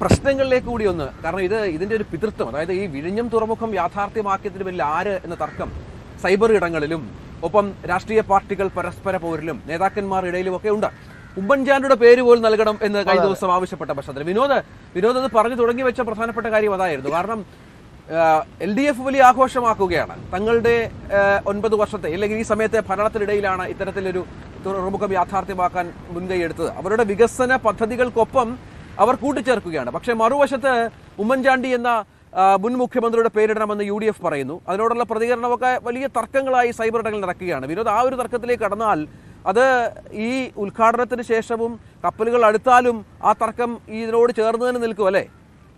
പ്രശ്നങ്ങളിലേക്ക് കൂടി ഒന്ന്, കാരണം ഇതിന്റെ ഒരു പിതൃത്വം, അതായത് ഈ വിഴിഞ്ഞം തുറമുഖം യാഥാർത്ഥ്യമാക്കിയതിന് പിന്നിൽ ആര് എന്ന തർക്കം സൈബർ ഇടങ്ങളിലും ഒപ്പം രാഷ്ട്രീയ പാർട്ടികൾ പരസ്പര പോരിലും നേതാക്കന്മാർ ഇടയിലും ഒക്കെ ഉണ്ട്. ഉമ്മൻചാണ്ടിയുടെ പേര് പോലും നൽകണം എന്ന് കഴിഞ്ഞ ദിവസം ആവശ്യപ്പെട്ട പശ്ചാത്തലം വിനോദ് അത് പറഞ്ഞു തുടങ്ങി വെച്ച പ്രധാനപ്പെട്ട കാര്യം അതായിരുന്നു. കാരണം LDF വലിയ ആഘോഷമാക്കുകയാണ്. തങ്ങളുടെ 9 വർഷത്തെ അല്ലെങ്കിൽ ഈ സമയത്തെ ഭരണത്തിനിടയിലാണ് ഇത്തരത്തിലൊരു തുറമുഖം യാഥാർത്ഥ്യമാക്കാൻ മുൻകൈയെടുത്തത്. അവരുടെ വികസന പദ്ധതികൾക്കൊപ്പം അവർ കൂട്ടിച്ചേർക്കുകയാണ്. പക്ഷേ മറുവശത്ത് ഉമ്മൻചാണ്ടി എന്ന മുൻ മുഖ്യമന്ത്രിയുടെ പേരിടണമെന്ന് UDF പറയുന്നു. അതിനോടുള്ള പ്രതികരണമൊക്കെ വലിയ തർക്കങ്ങളായി സൈബർ ഇടങ്ങളിൽ നടക്കുകയാണ്. വിനോദ്, ആ ഒരു തർക്കത്തിലേക്ക് കടന്നാൽ അത് ഈ ഉദ്ഘാടനത്തിന് ശേഷവും കപ്പലുകൾ അടുത്താലും ആ തർക്കം ഇതിനോട് ചേർന്ന് തന്നെ നിൽക്കും അല്ലേ?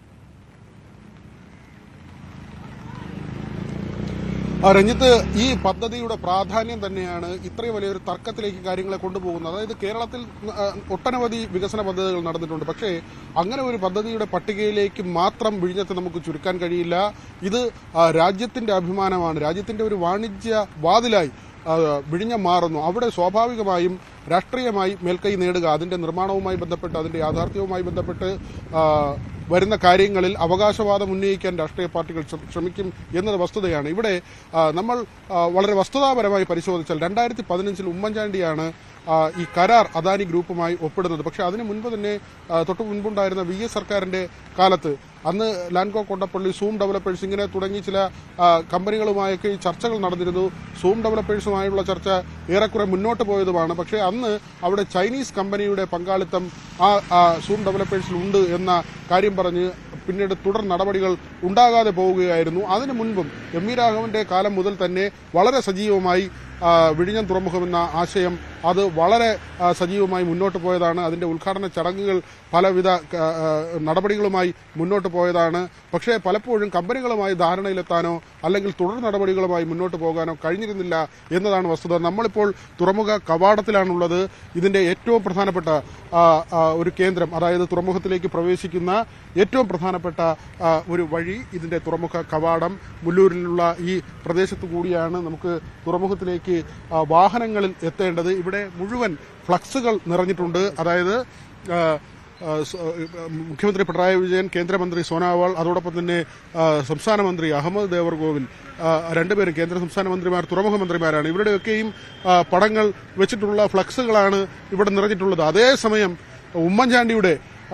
രഞ്ജിത്ത്, ഈ പദ്ധതിയുടെ പ്രാധാന്യം തന്നെയാണ് ഇത്രയും വലിയൊരു തർക്കത്തിലേക്ക് കാര്യങ്ങളെ കൊണ്ടുപോകുന്നത്. അതായത് കേരളത്തിൽ ഒട്ടനവധി വികസന പദ്ധതികൾ നടന്നിട്ടുണ്ട്. പക്ഷേ അങ്ങനെ ഒരു പദ്ധതിയുടെ പട്ടികയിലേക്ക് മാത്രം വിഴിഞ്ഞത്തെ നമുക്ക് ചുരുക്കാൻ കഴിയില്ല. ഇത് രാജ്യത്തിന്റെ അഭിമാനമാണ്. രാജ്യത്തിന്റെ ഒരു വാണിജ്യ വാതിലായി വിഴിഞ്ഞം മാറുന്നു. അവിടെ സ്വാഭാവികമായും രാഷ്ട്രീയമായി മേൽക്കൈ നേടുക, അതിന്റെ നിർമ്മാണവുമായി ബന്ധപ്പെട്ട് അതിന്റെ യാഥാർത്ഥ്യവുമായി ബന്ധപ്പെട്ട് വരുന്ന കാര്യങ്ങളിൽ അവകാശവാദം ഉന്നയിക്കാൻ രാഷ്ട്രീയ പാർട്ടികൾ ശ്രമിക്കും എന്നത് വസ്തുതയാണ്. ഇവിടെ നമ്മൾ വളരെ വസ്തുതാപരമായി പരിശോധിച്ചാൽ 2015 ഉമ്മൻചാണ്ടിയാണ് ഈ കരാർ അദാനി ഗ്രൂപ്പുമായി ഒപ്പിടുന്നത്. പക്ഷെ അതിനു മുൻപ് തന്നെ തൊട്ടു മുൻപുണ്ടായിരുന്ന VS സർക്കാരിന്റെ കാലത്ത് അന്ന് ലാൻകോ കൊണ്ടപ്പള്ളി, സൂം ഡെവലപ്പേഴ്സ് ഇങ്ങനെ തുടങ്ങി ചില കമ്പനികളുമായൊക്കെ ഈ ചർച്ചകൾ നടന്നിരുന്നു. സൂം ഡെവലപ്പേഴ്സുമായുള്ള ചർച്ച ഏറെക്കുറെ മുന്നോട്ട് പോയതുമാണ്. പക്ഷേ അന്ന് അവിടെ ചൈനീസ് കമ്പനിയുടെ പങ്കാളിത്തം ആ സൂം ഡെവലപ്പേഴ്സിൽ ഉണ്ട് എന്ന കാര്യം പറഞ്ഞ് പിന്നീട് തുടർ നടപടികൾ ഉണ്ടാകാതെ പോവുകയായിരുന്നു. അതിനു മുൻപും MV രാഘവന്റെ കാലം മുതൽ തന്നെ വളരെ സജീവമായി വിഴിഞ്ഞം തുറമുഖമെന്ന ആശയം അത് വളരെ സജീവമായി മുന്നോട്ട് പോയതാണ്. അതിന്റെ ഉദ്ഘാടന ചടങ്ങുകൾ പലവിധ നടപടികളുമായി മുന്നോട്ട് പോയതാണ്. പക്ഷേ പലപ്പോഴും കമ്പനികളുമായി ധാരണയിലെത്താനോ അല്ലെങ്കിൽ തുടർ നടപടികളുമായി മുന്നോട്ട് പോകാനോ കഴിഞ്ഞിരുന്നില്ല എന്നതാണ് വസ്തുത. നമ്മളിപ്പോൾ തുറമുഖ കവാടത്തിലാണുള്ളത്. ഇതിന്റെ ഏറ്റവും പ്രധാനപ്പെട്ട ഒരു കേന്ദ്രം, അതായത് തുറമുഖത്തിലേക്ക് പ്രവേശിക്കുന്ന ഏറ്റവും പ്രധാനപ്പെട്ട ഒരു വഴി, ഇതിന്റെ തുറമുഖ കവാടം മുല്ലൂരിലുള്ള ഈ പ്രദേശത്തു കൂടിയാണ് നമുക്ക് തുറമുഖത്തിലേക്ക് വാഹനങ്ങളിൽ എത്തേണ്ടത്. ഇവിടെ മുഴുവൻ ഫ്ലക്സുകൾ നിറഞ്ഞിട്ടുണ്ട്. അതായത് മുഖ്യമന്ത്രി പിണറായി വിജയൻ, കേന്ദ്രമന്ത്രി സോനോവാൾ, അതോടൊപ്പം തന്നെ സംസ്ഥാന മന്ത്രി അഹമ്മദ് ദേവർകോവിൽ, രണ്ടുപേരും കേന്ദ്ര സംസ്ഥാന മന്ത്രിമാർ തുറമുഖ മന്ത്രിമാരാണ്. ഇവരുടെയൊക്കെയും പടങ്ങൾ വെച്ചിട്ടുള്ള ഫ്ലക്സുകളാണ് ഇവിടെ നിറഞ്ഞിട്ടുള്ളത്. അതേസമയം ഉമ്മൻചാണ്ടിയുടെ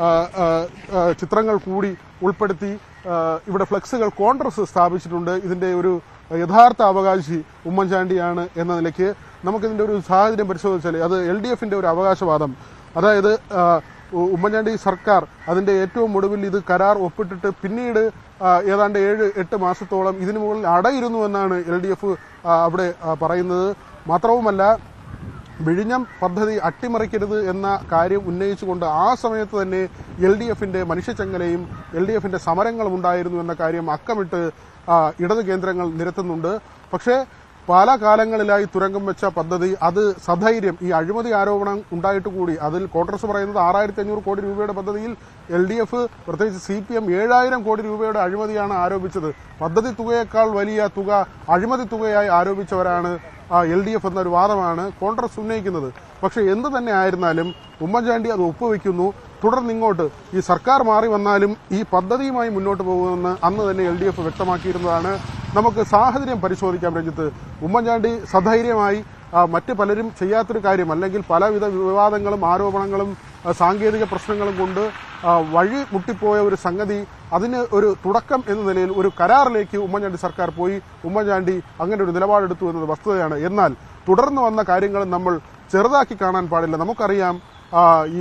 ചിത്രങ്ങൾ കൂടി ഉൾപ്പെടുത്തി ഇവിടെ ഫ്ലക്സുകൾ കോൺഗ്രസ് സ്ഥാപിച്ചിട്ടുണ്ട്. ഇതിന്റെ ഒരു യഥാർത്ഥ അവകാശി ഉമ്മൻചാണ്ടിയാണ് എന്ന നിലയ്ക്ക് നമുക്കിതിന്റെ ഒരു സാഹചര്യം പരിശോധിച്ചാൽ അത് LDFന്റെ ഒരു അവകാശവാദം, അതായത് ഉമ്മൻചാണ്ടി സർക്കാർ അതിന്റെ ഏറ്റവും ഒടുവിൽ ഇത് കരാർ ഒപ്പിട്ടിട്ട് പിന്നീട് ഏതാണ്ട് 7-8 മാസത്തോളം ഇതിനു മുകളിൽ അടയിരുന്നു എന്നാണ് LDF അവിടെ പറയുന്നത്. മാത്രവുമല്ല, വിഴിഞ്ഞം പദ്ധതി അട്ടിമറിക്കരുത് എന്ന കാര്യം ഉന്നയിച്ചുകൊണ്ട് ആ സമയത്ത് തന്നെ LDFന്റെ മനുഷ്യച്ചങ്ങലയും LDFന്റെ സമരങ്ങളും ഉണ്ടായിരുന്നു എന്ന കാര്യം അക്കമിട്ട് ഇടതു കേന്ദ്രങ്ങൾ നിരത്തുന്നുണ്ട്. പക്ഷേ പല കാലങ്ങളിലായി തുരങ്കം വെച്ച പദ്ധതി അത് സധൈര്യം ഈ അഴിമതി ആരോപണം ഉണ്ടായിട്ട് കൂടി അതിൽ കോൺഗ്രസ് പറയുന്നത് 6500 കോടി രൂപയുടെ പദ്ധതിയിൽ LDF പ്രത്യേകിച്ച് CPM 7000 കോടി രൂപയുടെ അഴിമതിയാണ് ആരോപിച്ചത്. പദ്ധതി തുകയേക്കാൾ വലിയ തുക അഴിമതി തുകയായി ആരോപിച്ചവരാണ് LDF എന്നൊരു വാദമാണ് കോൺഗ്രസ് ഉന്നയിക്കുന്നത്. പക്ഷെ എന്ത് തന്നെ ആയിരുന്നാലും ഉമ്മൻചാണ്ടി അത് ഒപ്പുവെക്കുന്നു. തുടർന്നിങ്ങോട്ട് ഈ സർക്കാർ മാറി വന്നാലും ഈ പദ്ധതിയുമായി മുന്നോട്ട് പോകുമെന്ന് അന്ന് തന്നെ LDF വ്യക്തമാക്കിയിരുന്നതാണ്. നമുക്ക് സാഹചര്യം പരിശോധിക്കാം രഞ്ജിത്ത്. ഉമ്മൻചാണ്ടി സധൈര്യമായി മറ്റ് പലരും ചെയ്യാത്തൊരു കാര്യം, അല്ലെങ്കിൽ പലവിധ വിവാദങ്ങളും ആരോപണങ്ങളും സാങ്കേതിക പ്രശ്നങ്ങളും കൊണ്ട് വഴി മുട്ടിപ്പോയ ഒരു സംഗതി, അതിന് ഒരു തുടക്കം എന്ന നിലയിൽ ഒരു കരാറിലേക്ക് ഉമ്മൻചാണ്ടി സർക്കാർ പോയി. ഉമ്മൻചാണ്ടി അങ്ങനെ ഒരു നിലപാടെടുത്തു എന്നത് വസ്തുതയാണ്. എന്നാൽ തുടർന്ന് വന്ന കാര്യങ്ങൾ നമ്മൾ ചെറുതാക്കി കാണാൻ പാടില്ല. നമുക്കറിയാം ഈ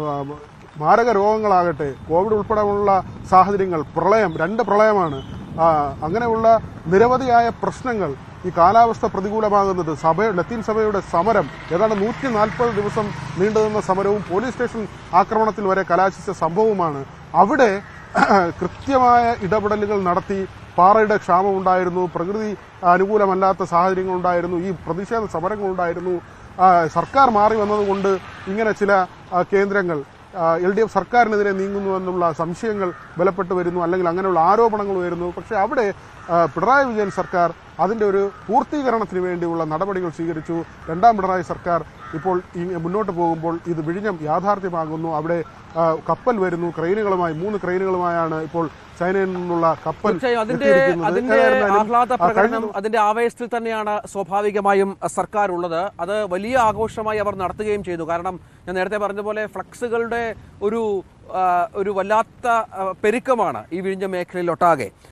മാരക രോഗങ്ങളാകട്ടെ, കോവിഡ് ഉൾപ്പെടെയുള്ള സാഹചര്യങ്ങൾ, പ്രളയം, 2 പ്രളയമാണ്, അങ്ങനെയുള്ള നിരവധിയായ പ്രശ്നങ്ങൾ, ഈ കാലാവസ്ഥ പ്രതികൂലമാകുന്നത്, ലത്തീൻ സഭയുടെ സമരം, ഏതാണ്ട് 140 ദിവസം നീണ്ടുനിന്ന സമരവും പോലീസ് സ്റ്റേഷൻ ആക്രമണത്തിൽ വരെ കലാശിച്ച സംഭവമാണ്. അവിടെ കൃത്യമായ ഇടപെടലുകൾ നടത്തി പാറയുടെ ക്ഷാമമുണ്ടായിരുന്നു, പ്രകൃതി അനുകൂലമല്ലാത്ത സാഹചര്യങ്ങളുണ്ടായിരുന്നു, ഈ പ്രതിഷേധ സമരങ്ങളുണ്ടായിരുന്നു. സർക്കാർ മാറി വന്നതുകൊണ്ട് ഇങ്ങനെ ചില കേന്ദ്രങ്ങൾ LDF സർക്കാരിനെതിരെ നീങ്ങുന്നുവെന്നുള്ള സംശയങ്ങൾ ബലപ്പെട്ടു വരുന്നു, അല്ലെങ്കിൽ അങ്ങനെയുള്ള ആരോപണങ്ങൾ വരുന്നു. പക്ഷേ അവിടെ പിണറായി വിജയൻ സർക്കാർ അതിൻ്റെ ഒരു പൂർത്തീകരണത്തിന് വേണ്ടിയുള്ള നടപടികൾ സ്വീകരിച്ചു. രണ്ടാം പിണറായി സർക്കാർ ഇപ്പോൾ മുന്നോട്ട് പോകുമ്പോൾ ഇത് വിഴിഞ്ഞം യാഥാർത്ഥ്യമാകുന്നു. അവിടെ കപ്പൽ വരുന്നു, ക്രെയിനുകളുമായി 3 ക്രെയിനുകളുമായാണ് ഇപ്പോൾ ചൈനയിൽ നിന്നുള്ള കപ്പൽ. അതിന്റെ ആഹ്ലാദ പ്രകടനം, അതിന്റെ ആവേശത്തിൽ തന്നെയാണ് സ്വാഭാവികമായും സർക്കാർ ഉള്ളത്. അത് വലിയ ആഘോഷമായി അവർ നടത്തുകയും ചെയ്തു. കാരണം ഞാൻ നേരത്തെ പറഞ്ഞതുപോലെ ഫ്ലക്സുകളുടെ ഒരു വല്ലാത്ത പെരുക്കമാണ് ഈ വിഴിഞ്ഞം മേഖലയിലൊട്ടാകെ.